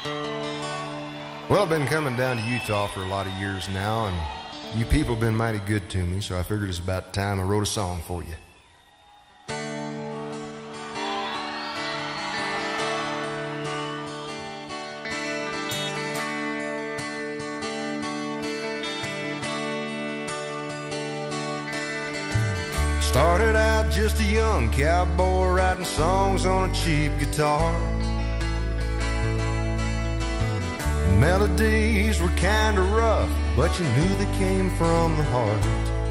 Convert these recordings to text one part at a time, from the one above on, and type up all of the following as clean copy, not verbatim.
Well, I've been coming down to Utah for a lot of years now, and you people have been mighty good to me, so I figured it's about time I wrote a song for you. Started out just a young cowboy writing songs on a cheap guitar. Melodies were kinda rough, but you knew they came from the heart.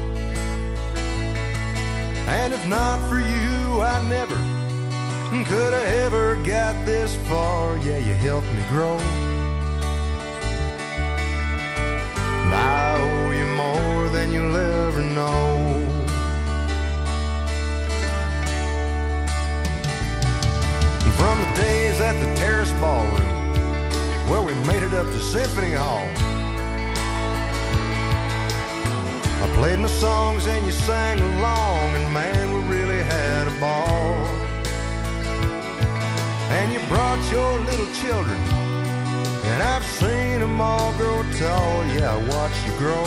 And if not for you, I never could have ever got this far. Yeah, you helped me grow, and I owe you more than you'll ever know. From the days at the Terrace Ballroom, where we made it up to Symphony Hall, I played my songs and you sang along, and man, we really had a ball. And you brought your little children, and I've seen them all grow tall. Yeah, I watched you grow,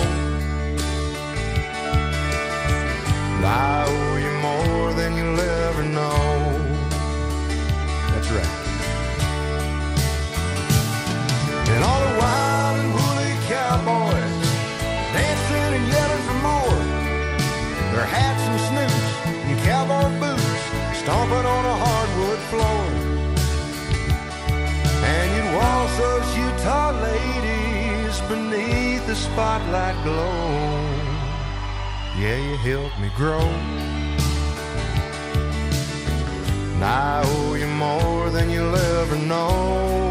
and I owe you more than you'll ever know. That's right. And all the wild and woolly cowboys dancing and yelling for more, their hats and snoots and cowboy boots stomping on a hardwood floor. And you'd waltz those Utah ladies beneath the spotlight glow. Yeah, you helped me grow, and I owe you more than you'll ever know.